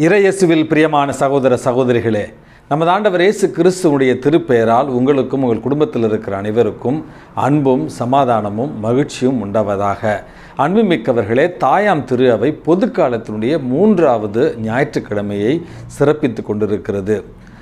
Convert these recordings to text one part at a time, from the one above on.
இறையேசுவில் பிரியமான சகோதர சகோதரிகளே, நமது ஆண்டவர் இயேசு கிறிஸ்துவுடைய திருப்பெயரால் உங்களுக்கும் உங்கள் குடும்பத்தில் இருக்கிற அனைவருக்கும் அன்பும் சமாதானமும் மகிழ்ச்சியும் உண்டாவதாக. அன்புமிக்கவர்களே, தாயாம் திரு அவை பொதுக்காலத்தினுடைய 3வது ஞாயிற்றுக்கிழமையை சிறப்பித்து கொண்டிருக்கிறது.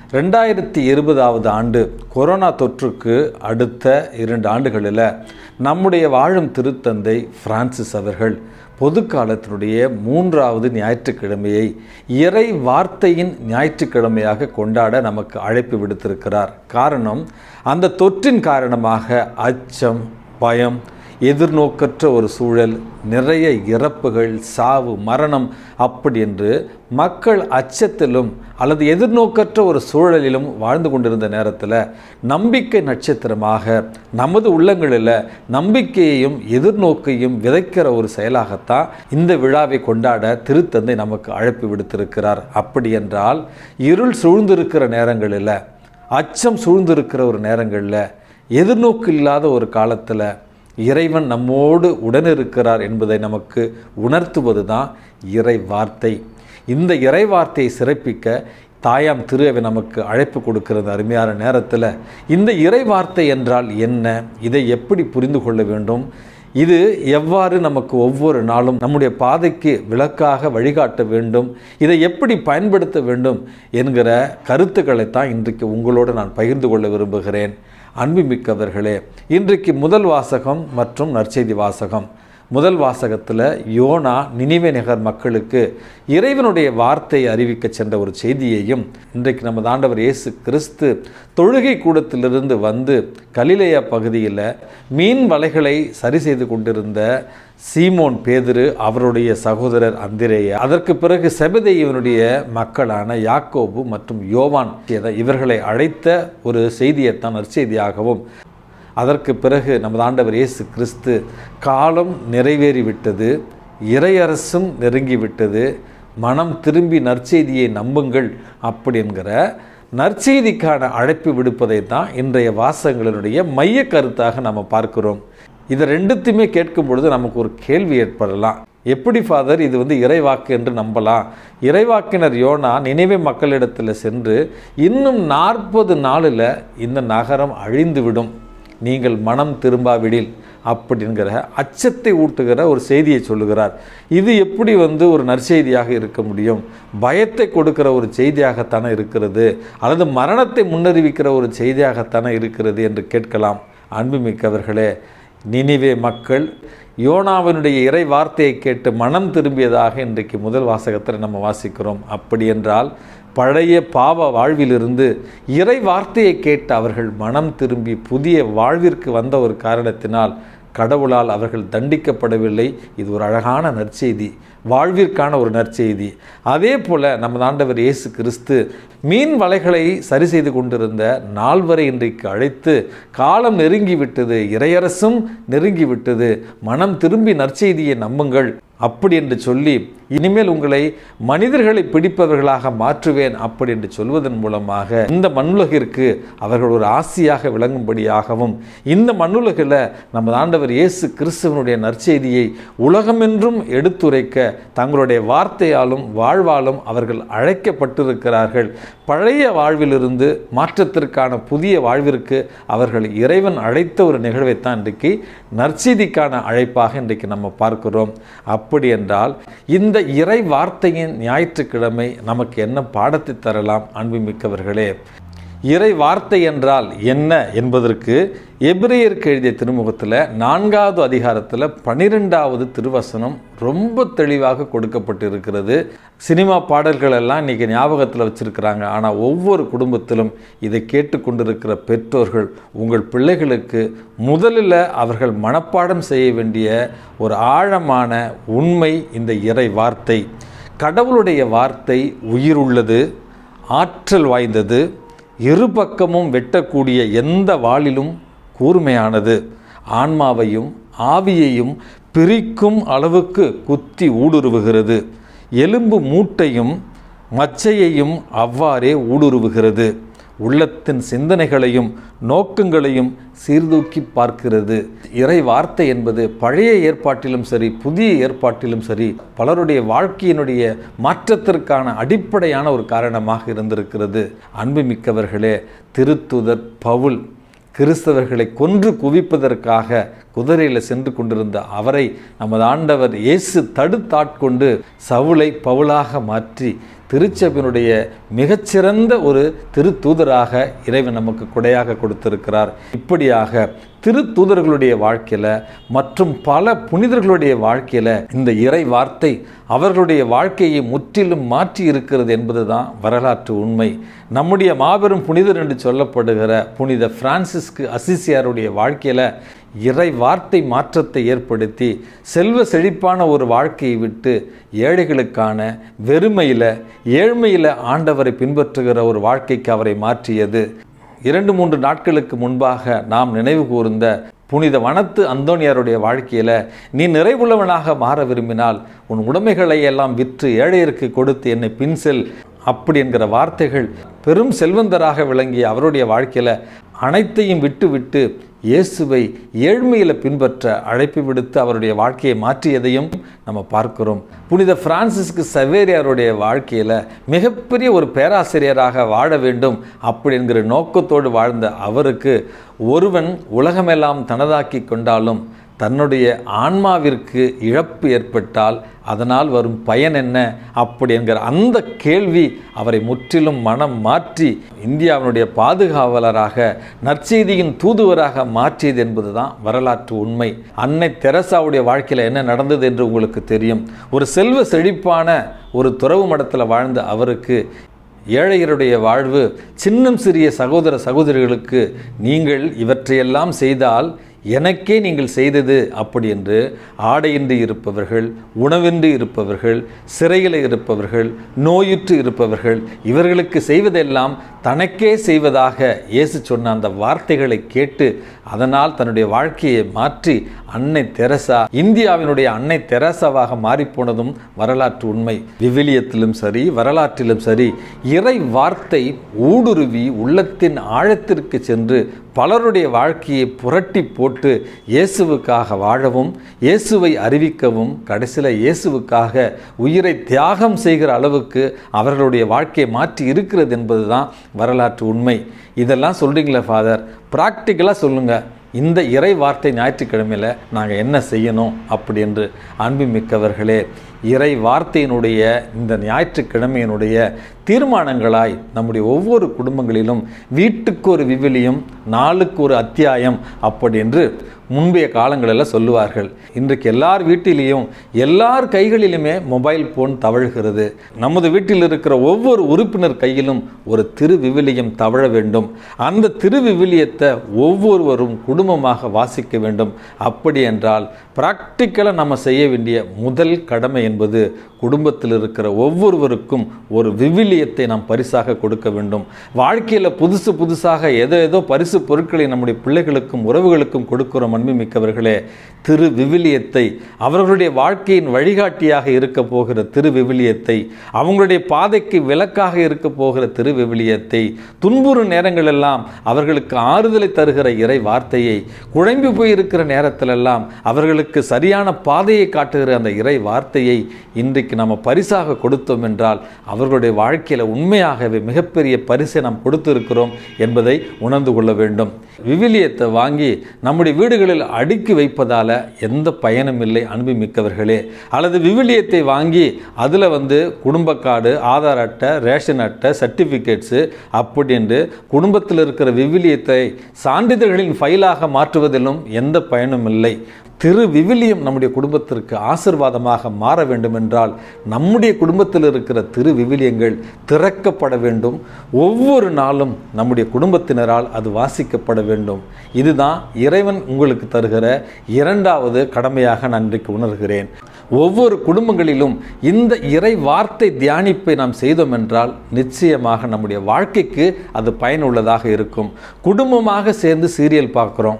2020 ஆண்டு கொரோனா தொற்றுக்கு அடுத்த 2 ஆண்டுகளில் நம்முடைய வாழும் திருத்தந்தை பிரான்சிஸ் அவர்கள் பொதுக்காலத்தினுடைய 3வது ஞாயிற்றுக்கிழமையை இறை வார்த்தையின் ஞாயிற்றுக்கிழமையாக கொண்டாட நமக்கு அழைப்பு விடுத்திருக்கிறார். காரணம், அந்த தொற்றின் காரணமாக அச்சம், பயம், எதிர்நோக்கற்ற ஒரு சூழல், நிறைய இறப்புகள், சாவு, மரணம் அப்படி என்று மக்கள் அச்சத்திலும் அல்லது எதிர்நோக்கற்ற ஒரு சூழலிலும் வாழ்ந்து கொண்டிருந்த நேரத்தில் நம்பிக்கை நட்சத்திரமாக நமது உள்ளங்களில் நம்பிக்கையையும் எதிர்நோக்கையும் விதைக்கிற ஒரு செயலாகத்தான் இந்த விழாவை கொண்டாட திருத்தந்தை நமக்கு அழைப்பு விடுத்திருக்கிறார். அப்படி என்றால் இருள் சூழ்ந்திருக்கிற நேரங்களில், அச்சம் சூழ்ந்திருக்கிற ஒரு நேரங்களில், எதிர்நோக்கு இல்லாத ஒரு காலத்தில் இறைவன் நம்மோடு உடனிருக்கிறார் என்பதை நமக்கு உணர்த்துவது தான் இறை வார்த்தை. இந்த இறை வார்த்தையை சிறப்பிக்க தாயாம் திரு அவை நமக்கு அழைப்பு கொடுக்கிறது. அருமையான நேரத்தில் இந்த இறை வார்த்தை என்றால் என்ன, இதை எப்படி புரிந்து கொள்ள வேண்டும், இது எவ்வாறு நமக்கு ஒவ்வொரு நாளும் நம்முடைய பாதைக்கு விளக்காக வழிகாட்ட வேண்டும், இதை எப்படி பயன்படுத்த வேண்டும் என்கிற கருத்துக்களைத்தான் இன்றைக்கு உங்களோடு நான் பகிர்ந்து கொள்ள விரும்புகிறேன். அன்புமிக்கவர்களே, இன்றைக்கு முதல் வாசகம் மற்றும் நற்செய்தி வாசகம். முதல் வாசகத்தில் யோனா நினிவே நகர் மக்களுக்கு இறைவனுடைய வார்த்தையை அறிவிக்க சென்ற ஒரு செய்தியையும், இன்றைக்கு நமது ஆண்டவர் இயேசு கிறிஸ்து தொழுகை கூடத்திலிருந்து வந்து கலிலேயா பகுதியில் மீன் வலைகளை சரி செய்து கொண்டிருந்த சீமோன் பேதுரு, அவருடைய சகோதரர் அந்திரேயா, அதற்கு பிறகு செபதேயுவினுடைய மக்களான யாக்கோபு மற்றும் யோவான், இவர்களை அழைத்த ஒரு செய்தியைத்தான் நற்செய்தியாகவும், அதற்கு பிறகு நமது ஆண்டவர் இயேசு கிறிஸ்து காலம் நிறைவேறிவிட்டது, இறையரசும் நெருங்கிவிட்டது, மனம் திரும்பி நற்செய்தியை நம்புங்கள் அப்படி என்கிற நற்செய்திக்கான அழைப்பு விடுப்பதை தான் இன்றைய வாசகங்களினுடைய மைய கருத்தாக நம்ம பார்க்கிறோம். இதை ரெண்டுத்தையுமே கேட்கும் பொழுது நமக்கு ஒரு கேள்வி ஏற்படலாம். எப்படி ஃபாதர் இது இறைவாக்கு என்று நம்பலாம்? இறைவாக்கினர் யோனா நினிவே மக்களிடத்தில் சென்று இன்னும் 40 நாளில் இந்த நகரம் அழிந்துவிடும், நீங்கள் மனம் திரும்பாவிடில் அப்படிங்கிற அச்சத்தை ஊட்டுகிற ஒரு செய்தியை சொல்லுகிறார். இது எப்படி ஒரு நற்செய்தியாக இருக்க முடியும்? பயத்தை கொடுக்கிற ஒரு செய்தியாகத்தானே இருக்கிறது, அல்லது மரணத்தை முன்னறிவிக்கிற ஒரு செய்தியாகத்தானே இருக்கிறது என்று கேட்கலாம். அன்புமிக்கவர்களே, நினிவே மக்கள் யோனாவினுடைய இறை வார்த்தையை கேட்டு மனம் திரும்பியதாக இன்றைக்கு முதல் வாசகத்தில் நம்ம வாசிக்கிறோம். அப்படி என்றால் பழைய பாவ வாழ்விலிருந்து இறை வார்த்தையை கேட்டு அவர்கள் மனம் திரும்பி புதிய வாழ்விற்கு வந்த ஒரு காரணத்தினால் கடவுளால் அவர்கள் தண்டிக்கப்படவில்லை. இது ஒரு அழகான நற்செய்தி, வாழ்விற்கான ஒரு நற்செய்தி. அதே போல் நமது ஆண்டவர் இயேசு கிறிஸ்து மீன் வலைகளை சரி செய்து கொண்டிருந்த நால்வரை இன்றைக்கு அழைத்து, காலம் நெருங்கிவிட்டது, இறையரசும் நெருங்கிவிட்டது, மனம் திரும்பி நற்செய்தியை நம்புங்கள் அப்படி என்று சொல்லி, இனிமேல் உங்களை மனிதர்களை பிடிப்பவர்களாக மாற்றுவேன் அப்படி என்று சொல்வதன் மூலமாக இந்த மண்ணுலகிற்கு அவர்கள் ஒரு ஆசியாக விளங்கும்படியாகவும், இந்த மண்ணுலகில் நமது ஆண்டவர் இயேசு கிறிஸ்துவனுடைய நற்செய்தியை உலகமென்றும் எடுத்துரைக்க தங்களுடைய வார்த்தையாலும் வாழ்வாலும் அவர்கள் அழைக்கப்பட்டிருக்கிறார்கள். பழைய வாழ்விலிருந்து மாற்றத்திற்கான புதிய வாழ்விற்கு அவர்கள் இறைவன் அழைத்த ஒரு நிகழ்வைத்தான் இன்றைக்கு நற்செய்திக்கான அழைப்பாக இன்றைக்கு நம்ம பார்க்கிறோம். அப்படி என்றால் இந்த இறை வார்த்தையின் ஞாயிற்றுக்கிழமை நமக்கு என்ன பாடத்தை தரலாம்? அன்புமிக்கவர்களே, இறை வார்த்தை என்றால் என்ன என்பதற்கு எபிரேயருக்கு எழுதிய திருமுகத்தில் 4வது அதிகாரத்தில் 12வது திருவசனம் ரொம்ப தெளிவாக கொடுக்கப்பட்டிருக்கிறது. சினிமா பாடல்கள் எல்லாம் இன்றைக்கி ஞாபகத்தில் வச்சுருக்கிறாங்க. ஆனால் ஒவ்வொரு குடும்பத்திலும் இதை கேட்டுக்கொண்டிருக்கிற பெற்றோர்கள், உங்கள் பிள்ளைகளுக்கு முதலில் அவர்கள் மனப்பாடம் செய்ய வேண்டிய ஒரு ஆழமான உண்மை இந்த இறை வார்த்தை. கடவுளுடைய வார்த்தை உயிருள்ளது, ஆற்றல் வாய்ந்தது, இருபக்கமும் வெட்டக்கூடிய எந்த வாளிலும் கூர்மையானது, ஆன்மாவையும் ஆவியையும் பிரிக்கும் அளவுக்கு குத்தி ஊடுருவுகிறது, எலும்பு மூட்டையும் மச்சையையும் அவ்வாறே ஊடுருவுகிறது, உள்ளத்தின் சிந்தனைகளையும் நோக்கங்களையும் சீர்தூக்கி பார்க்கிறது. இறை வார்த்தை என்பது பழைய ஏற்பாட்டிலும் சரி புதிய ஏற்பாட்டிலும் சரி பலருடைய வாழ்க்கையினுடைய மாற்றத்திற்கான அடிப்படையான ஒரு காரணமாக இருந்திருக்கிறது. அன்புமிக்கவர்களே, திருத்தூதர் பவுல் கிறிஸ்தவர்களை கொன்று குவிப்பதற்காக குதிரையில் சென்று கொண்டிருந்த அவரை நமது ஆண்டவர் இயேசு தடுத்தாட்கொண்டு சவுலை பவுலாக மாற்றி திருச்சபையினுடைய மிகச்சிறந்த ஒரு திருத்தூதராக இறைவன் நமக்கு கொடையாக கொடுத்திருக்கிறார். இப்படியாக திருத்தூதர்களுடைய வாழ்க்கையில் மற்றும் பல புனிதர்களுடைய வாழ்க்கையில் இந்த இறை வார்த்தை அவர்களுடைய வாழ்க்கையை முற்றிலும் மாற்றி இருக்கிறது என்பதுதான் வரலாற்று உண்மை. நம்முடைய மாபெரும் புனிதர் என்று சொல்லப்படுகிற புனித பிரான்சிஸ்கு அசிசியாருடைய வாழ்க்கையில் இறை வார்த்தை மாற்றத்தை ஏற்படுத்தி செல்வ செழிப்பான ஒரு வாழ்க்கையை விட்டு ஏழைகளுக்கான வெறுமையில் ஏழ்மையில் ஆண்டவரை பின்பற்றுகிற ஒரு வாழ்க்கைக்கு அவரை மாற்றியது. 2-3 நாட்களுக்கு முன்பாக நாம் நினைவு கூர்ந்த புனித வனத்து அந்தோனியாருடைய வாழ்க்கையில் நீ நிறைவுள்ளவனாக மாற விரும்பினால் உன் உடைமைகளை எல்லாம் விற்று ஏழையருக்கு கொடுத்து என்னை பின்செல் அப்படி என்கிற வார்த்தைகள் பெரும் செல்வந்தராக விளங்கிய அவருடைய வாழ்க்கையில் அனைத்தையும் விட்டு இயேசுவை ஏழ்மையில் பின்பற்ற அழைப்பு விடுத்து அவருடைய வாழ்க்கையை மாற்றியதையும் நம்ம பார்க்கிறோம். புனித பிரான்சிஸ்கு சவேரியாருடைய வாழ்க்கையில் மிகப்பெரிய ஒரு பேராசிரியராக வாழ வேண்டும் அப்படி என்கிற நோக்கத்தோடு வாழ்ந்த அவருக்கு ஒருவன் உலகமெல்லாம் தனதாக்கி கொண்டாலும் தன்னுடைய ஆன்மாவிற்கு இழப்பு ஏற்பட்டால் அதனால் வரும் பயன் என்ன அப்படி என்கிற அந்த கேள்வி அவரை முற்றிலும் மனம் மாற்றி இந்தியாவினுடைய பாதுகாவலராக நற்செய்தியின் தூதுவராக மாற்றியது என்பதுதான் வரலாற்று உண்மை. அன்னை தெரசாவுடைய வாழ்க்கையில் என்ன நடந்தது என்று உங்களுக்கு தெரியும். ஒரு செல்வ செழிப்பான ஒரு துறவு மடத்தில் வாழ்ந்த அவருக்கு ஏழையருடைய வாழ்வு சின்னம் சிறிய சகோதர சகோதரிகளுக்கு நீங்கள் இவற்றையெல்லாம் செய்தால் எனக்கே நீங்கள் செய்தது அப்படி என்று ஆடையின்றி இருப்பவர்கள், உணவின்றி இருப்பவர்கள், சிறையில் இருப்பவர்கள், நோயுற்று இருப்பவர்கள் இவர்களுக்கு செய்வதெல்லாம் தனக்கே செய்வதாக இயேசு சொன்ன அந்த வார்த்தைகளை கேட்டு அதனால் தன்னுடைய வாழ்க்கையை மாற்றி அன்னை தெரசா இந்தியாவினுடைய அன்னை தெரசாவாக மாறிப்போனதும் வரலாற்று உண்மை. விவிலியத்திலும் சரி வரலாற்றிலும் சரி இறை வார்த்தை ஊடுருவி உள்ளத்தின் ஆழத்திற்கு சென்று பலருடைய வாழ்க்கையை புரட்டி போட்டு இயேசுவுக்காக வாழவும் இயேசுவை அறிவிக்கவும் கடைசியில் இயேசுவுக்காக உயிரை தியாகம் செய்கிற அளவுக்கு அவர்களுடைய வாழ்க்கையை மாற்றி இருக்கிறது என்பதுதான் வரலாற்று உண்மை. இதெல்லாம் சொல்கிறீங்களே ஃபாதர், ப்ராக்டிக்கலாக சொல்லுங்கள். இந்த இறை வார்த்தை ஞாயிற்றுக்கிழமையில் நாங்கள் என்ன செய்யணும் அப்படி என்று அன்புமிக்கவர்களே, இறை வார்த்தையினுடைய இந்த ஞாயிற்றுக்கிழமையினுடைய தீர்மானங்களாய் நம்முடைய ஒவ்வொரு குடும்பங்களிலும் வீட்டுக்கு ஒரு விவிலியம், நாளுக்கு ஒரு அத்தியாயம் அப்படி என்று முன்பைய காலங்களில் சொல்லுவார்கள். இன்றைக்கு எல்லார் வீட்டிலையும் எல்லார் கைகளிலுமே மொபைல் போன் தவழ்கிறது. நமது வீட்டில் இருக்கிற ஒவ்வொரு உறுப்பினர் கையிலும் ஒரு திரு விவிலியம் தவழ வேண்டும். அந்த திரு விவிலியத்தை ஒவ்வொருவரும் குடும்பமாக வாசிக்க வேண்டும். அப்படி என்றால் பிராக்டிக்கலாக நம்ம செய்ய வேண்டிய முதல் கடமை என்பது குடும்பத்தில் இருக்கிற ஒவ்வொருவருக்கும் ஒரு விவிலியத்தை நாம் பரிசாக கொடுக்க வேண்டும். வாழ்க்கையில் புதுசாக ஏதோ பரிசு பொருட்களை நம்முடைய பிள்ளைகளுக்கும் உறவுகளுக்கும் கொடுக்கிறோம். அன்புமிக்கவர்களே, திரு விவிலியத்தை அவர்களுடைய வாழ்க்கையின் வழிகாட்டியாக இருக்க போகிற திரு விவிலியத்தை, அவங்களுடைய பாதைக்கு விளக்காக இருக்க போகிற திரு விவிலியத்தை, துன்புறும் நேரங்களெல்லாம் அவர்களுக்கு ஆறுதலை தருகிற இறை வார்த்தையை, குழம்பி போயிருக்கிற நேரத்திலெல்லாம் அவர்களுக்கு சரியான பாதையை காட்டுகிற அந்த இறை வார்த்தையை இன்றைக்கு நம்ம பரிசாக கொடுத்தோம் என்றால் அவர்களுடைய வாழ்க்கையில் உண்மையாகவே மிகப்பெரிய பரிசை நாம் கொடுத்திருக்கிறோம் என்பதை உணர்ந்து கொள்ள வேண்டும். விவிலியத்தை வாங்கி நம்முடைய வீடுகளில் அடுக்கி வைப்பதால் எந்த பயனும் இல்லை அன்புமிக்கவர்களே. அல்லது விவிலியத்தை வாங்கி அதில் குடும்ப கார்டு, ஆதார் அட்டை, ரேஷன் அட்டை, சர்டிஃபிகேட்ஸு அப்படி என்று குடும்பத்தில் இருக்கிற விவிலியத்தை சான்றிதழ்களின் ஃபைலாக மாற்றுவதிலும் எந்த பயனும் இல்லை. திரு விவிலியம் நம்முடைய குடும்பத்திற்கு ஆசீர்வாதமாக மாற வேண்டும் என்றால் நம்முடைய குடும்பத்தில் இருக்கிற திரு விவிலியங்கள் திறக்கப்பட வேண்டும். ஒவ்வொரு நாளும் நம்முடைய குடும்பத்தினரால் அது வாசிக்கப்பட வேண்டும். இதுதான் இறைவன் உங்களுக்கு தருகிற இரண்டாவது கடமையாக நான் இன்றைக்கு உணர்கிறேன். ஒவ்வொரு குடும்பங்களிலும் இந்த இறை வார்த்தை தியானிப்பை நாம் செய்தோம் என்றால் நிச்சயமாக நம்முடைய வாழ்க்கைக்கு அது பயனுள்ளதாக இருக்கும். குடும்பமாக சேர்ந்து சீரியல் பார்க்குறோம்,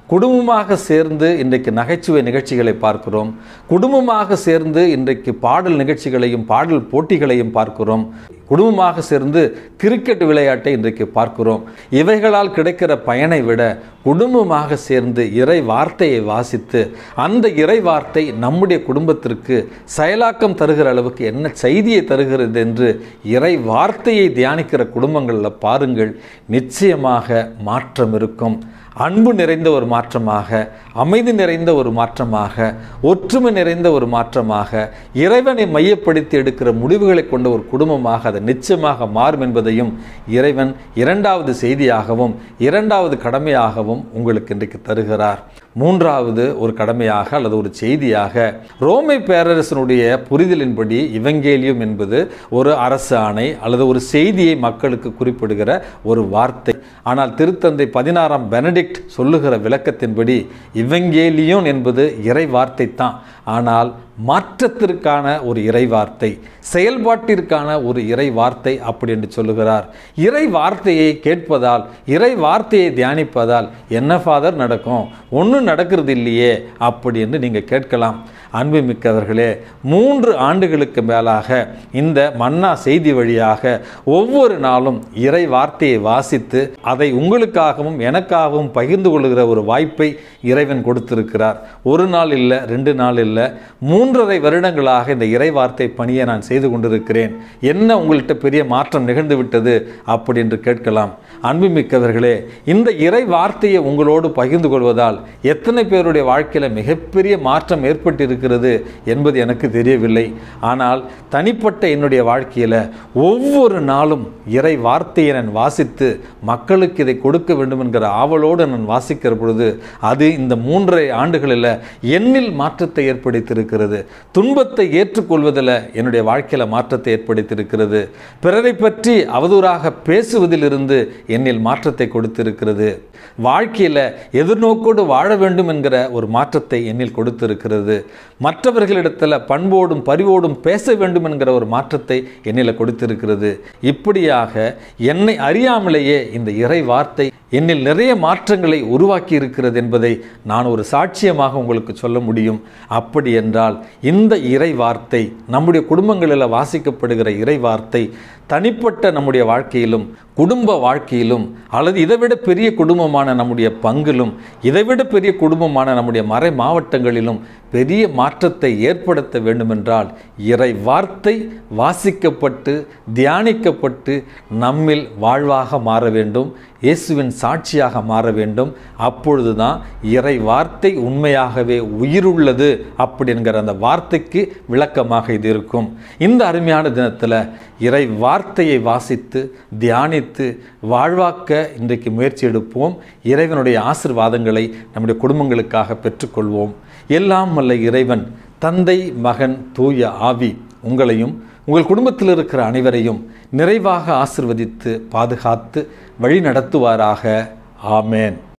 குடும்பமாக சேர்ந்து இன்றைக்கு நகைச்சுவை நிகழ்ச்சிகளை பார்க்கிறோம். குடும்பமாக சேர்ந்து இன்றைக்கு பாடல் நிகழ்ச்சிகளையும் பாடல் போட்டிகளையும் பார்க்கிறோம். குடும்பமாக சேர்ந்து கிரிக்கெட் விளையாட்டை இன்றைக்கு பார்க்கிறோம். இவைகளால் கிடைக்கிற பயனை விட குடும்பமாக சேர்ந்து இறை வார்த்தையை வாசித்து அந்த இறை வார்த்தை நம்முடைய குடும்பத்திற்கு செயலாக்கம் தருகிற அளவுக்கு என்ன செய்தியை தருகிறது என்று இறை வார்த்தையை தியானிக்கிற குடும்பங்களில் பாருங்கள், நிச்சயமாக மாற்றம் இருக்கும். அன்பு நிறைந்த ஒரு மாற்றமாக, அமைதி நிறைந்த ஒரு மாற்றமாக, ஒற்றுமை நிறைந்த ஒரு மாற்றமாக, இறைவனை மையப்படுத்தி எடுக்கிற முடிவுகளை கொண்ட ஒரு குடும்பமாக அது நிச்சயமாக மாறும் என்பதையும் இறைவன் இரண்டாவது செய்தியாகவும் இரண்டாவது கடமையாகவும் உங்களுக்கு இன்றைக்கு தருகிறார். மூன்றாவது ஒரு கடமையாக அல்லது ஒரு செய்தியாக, ரோமை பேரரசனுடைய புரிதலின்படி இவங்கேலியம் என்பது ஒரு அரசு ஆணை அல்லது ஒரு செய்தியை மக்களுக்கு குறிப்பிடுகிற ஒரு வார்த்தை. ஆனால் திருத்தந்தை 16ஆம் பெனடிக்ட் சொல்லுகிற விளக்கத்தின்படி இவங்கேலியோன் என்பது இறை வார்த்தை தான். ஆனால் மாற்றத்திற்கான ஒரு இறை வார்த்தை, செயல்பாட்டிற்கான ஒரு இறை வார்த்தை அப்படி என்று சொல்லுகிறார். இறை வார்த்தையை கேட்பதால், இறை வார்த்தையை தியானிப்பதால் என்ன ஃபாதர் நடக்கும்? ஒன்றும் நடக்கிறது இல்லையே அப்படி என்று நீங்கள் கேட்கலாம். அன்புமிக்கவர்களே, 3 ஆண்டுகளுக்கு மேலாக இந்த மன்னா செய்தி வழியாக ஒவ்வொரு நாளும் இறை வார்த்தையை வாசித்து அதை உங்களுக்காகவும் எனக்காகவும் பகிர்ந்து கொள்கிற ஒரு வாய்ப்பை இறைவன் கொடுத்திருக்கிறார். ஒரு நாள் இல்லை, 2 நாள் இல்லை, 3.5 வருடங்களாக இந்த இறை வார்த்தை பணியை நான் செய்து கொண்டிருக்கிறேன். என்ன உங்கள்கிட்ட பெரிய மாற்றம் நிகழ்ந்து விட்டது அப்படி என்று கேட்கலாம். அன்புமிக்கவர்களே, இந்த இறை வார்த்தையை உங்களோடு பகிர்ந்து கொள்வதால் எத்தனை பேருடைய வாழ்க்கையில் மிகப்பெரிய மாற்றம் ஏற்பட்டிருக்கிறது என்பது எனக்கு தெரியவில்லை. ஆனால் தனிப்பட்ட என்னுடைய வாழ்க்கையில் ஒவ்வொரு நாளும் இறை வார்த்தையை நான் வாசித்து மக்களுக்கு இதை கொடுக்க வேண்டும் என்கிற ஆவலோடு நான் வாசிக்கிற பொழுது அது இந்த 3.5 ஆண்டுகளில் என்னில் மாற்றத்தை ஏற்படுத்தியிருக்கிறது. துன்பத்தை ஏற்றுக்கொள்வதில் என்னுடைய வாழ்க்கையில் மாற்றத்தை ஏற்படுத்தியிருக்கிறது. பிறரை பற்றி அவதூறாக பேசுவதிலிருந்து என்னில் மாற்றத்தை கொடுத்திருக்கிறது. வாழ்க்கையில் எதிர்நோக்கோடு வாழ வேண்டும் என்கிற ஒரு மாற்றத்தை என்னில் கொடுத்திருக்கிறது. மற்றவர்களிடத்தில் பண்போடும் பரிவோடும் பேச வேண்டும் என்கிற ஒரு மாற்றத்தை என்னில் கொடுத்திருக்கிறது. இப்படியாக என்னை அறியாமலேயே இந்த இறை வார்த்தை என்னில் நிறைய மாற்றங்களை உருவாக்கி இருக்கிறது என்பதை நான் ஒரு சாட்சியமாக உங்களுக்கு சொல்ல முடியும். அப்படி என்றால் இந்த இறை வார்த்தை, நம்முடைய குடும்பங்களில் வாசிக்கப்படுகிற இறை வார்த்தை தனிப்பட்ட நம்முடைய வாழ்க்கையிலும் குடும்ப வாழ்க்கையிலும் அல்லது இதைவிட பெரிய குடும்பமான நம்முடைய பங்கிலும் இதைவிட பெரிய குடும்பமான நம்முடைய மறை மாவட்டங்களிலும் பெரிய மாற்றத்தை ஏற்படுத்த வேண்டுமென்றால் இறை வார்த்தை வாசிக்கப்பட்டு தியானிக்கப்பட்டு நம்மில் வாழ்வாக மாற வேண்டும், இயேசுவின் சாட்சியாக மாற வேண்டும். அப்பொழுதுதான் இறை வார்த்தை உண்மையாகவே உயிருள்ளது அப்படி என்கிற அந்த வார்த்தைக்கு விளக்கமாக இது இருக்கும். இந்த அருமையான தினத்தில் இறை வார்த்தையை வாசித்து தியானித்து வாழ்வாக்க இன்றைக்கு முயற்சி எடுப்போம். இறைவனுடைய ஆசீர்வாதங்களை நம்முடைய குடும்பங்களுக்காக பெற்றுக்கொள்வோம். எல்லாம் வல்ல இறைவன் தந்தை, மகன், தூய ஆவி உங்களையும் உங்கள் குடும்பத்தில் இருக்கிற அனைவரையும் நிறைவாக ஆசீர்வதித்து பாதுகாத்து வழி நடத்துவாராக. ஆமேன்.